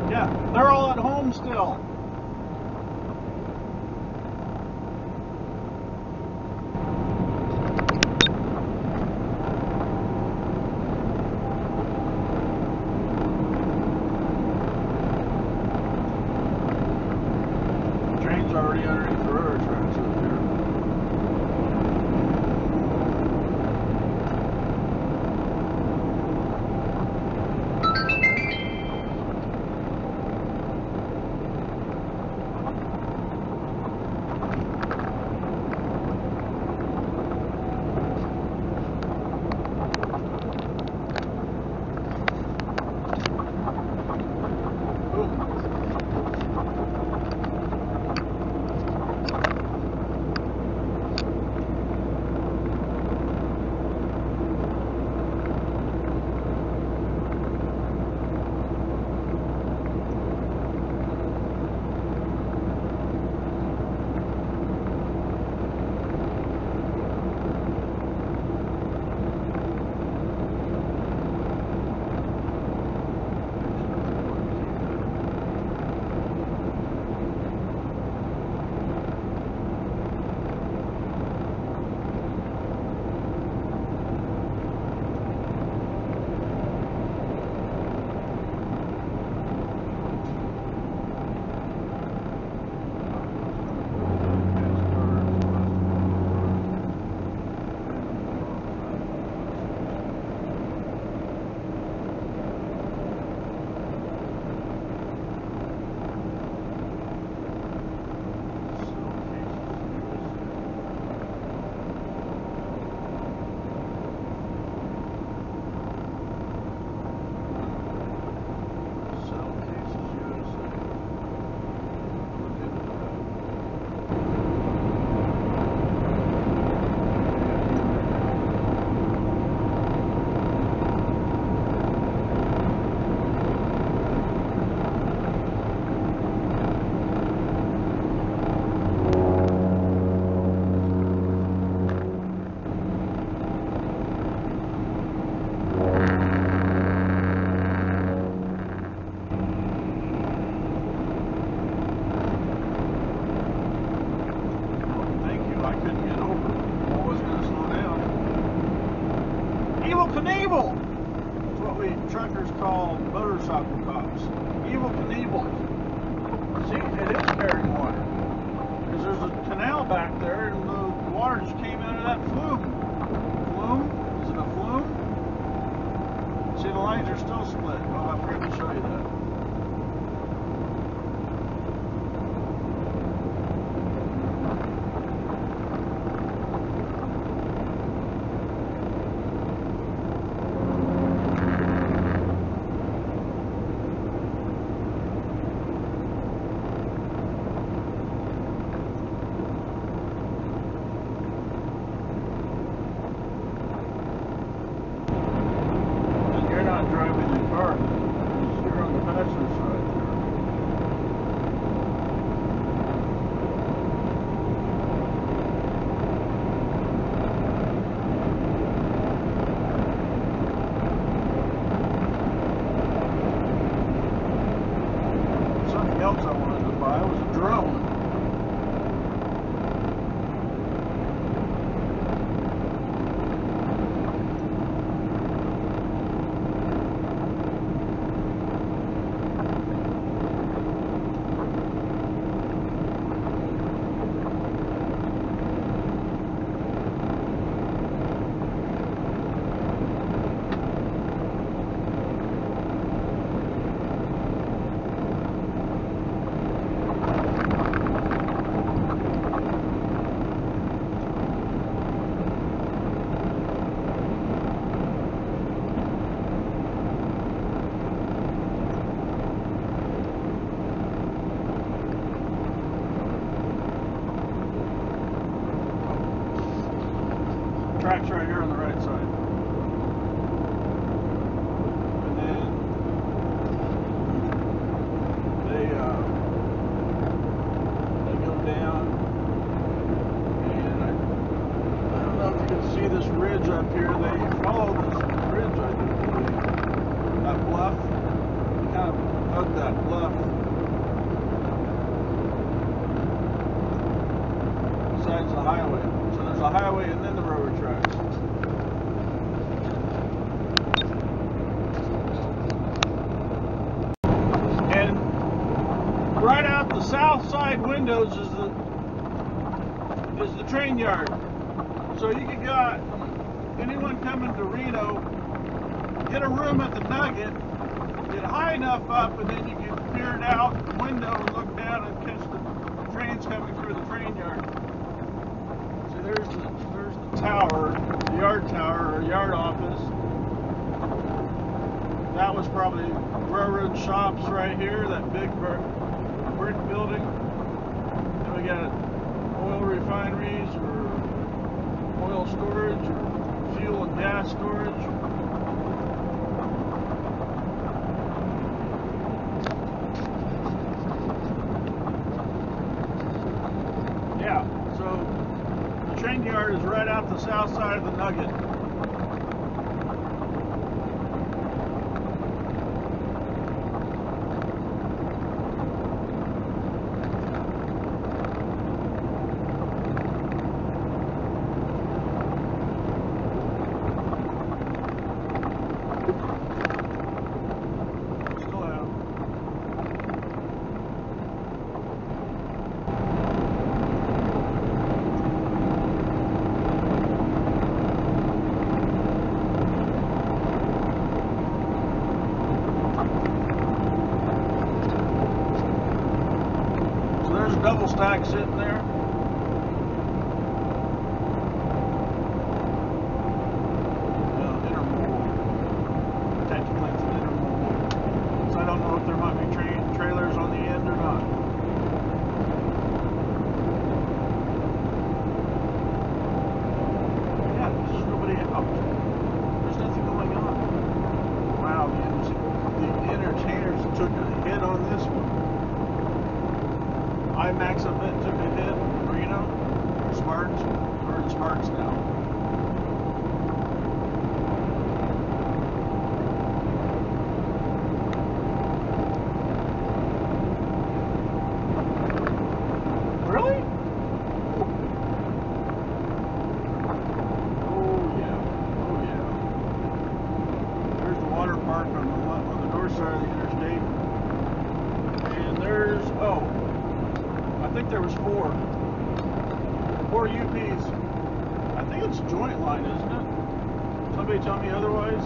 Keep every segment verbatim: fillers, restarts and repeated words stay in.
Yeah, they're all at home still. Train's already underneath the railroad tracks up here. Knievel! That's what we truckers call motorcycle cops. Evil Knievel. See, it is carrying water. Because there's a canal back there and the water just came out of that flume. Flume? Is it a flume? See, the lines are still split. I'll have to show you that. Driving the car, you're on the passenger side there. Something else I wanted to buy was a drone. that bluff. Besides the highway. So there's a highway and then the railroad tracks. And right out the south side windows is the is the train yard. So you can got anyone coming to Reno, get a room at the Nugget, get high enough up, and then you can peer it out the window and look down and catch the trains coming through the train yard. See, there's the there's the tower, the yard tower or yard office. That was probably railroad shops right here, that big brick building. Then we got oil refineries or oil storage or fuel and gas storage. Yeah, so the train yard is right out the south side of the Nugget. Double stack sitting there. Uh, intermodal. Technically it's an intermodal. So I don't know if there might be train trailers on the end or not. Yeah, there's just nobody out. There's nothing going on. Wow, the, the entertainers took a hit on this one. IMAX event took a hit in Reno, or Sparks, or in Sparks now. Really? Oh yeah, oh yeah. There's the water park on the on the north side of the interstate, and there's oh. I think there was four. Four U Ps. I think it's joint line, isn't it? Somebody tell me otherwise?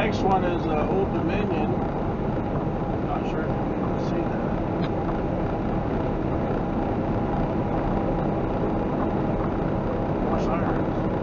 next one is uh, Old Dominion. Not sure if you can see that. More sirens.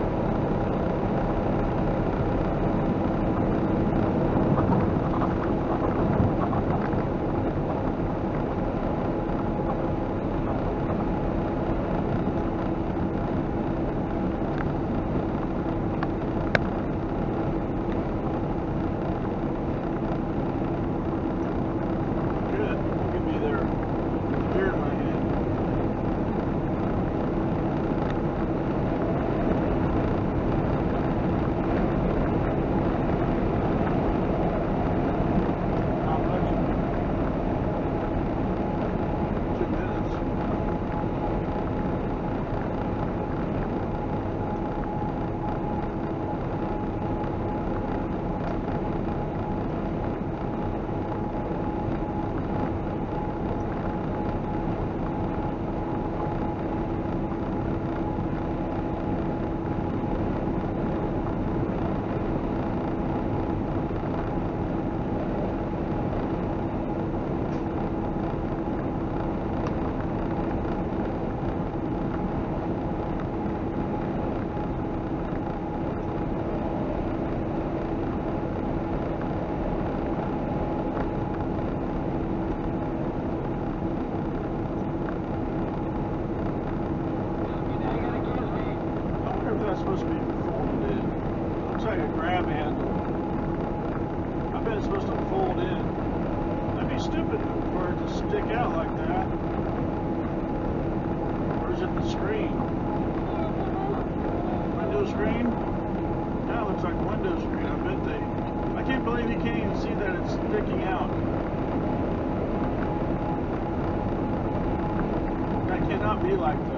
Supposed to be folded in. Looks like a grab handle. I bet it's supposed to fold in. That'd be stupid for it to stick out like that. Or is it the screen? Window screen? Yeah, it looks like window screen. I bet they... I can't believe you can't even see that it's sticking out. That cannot be like that.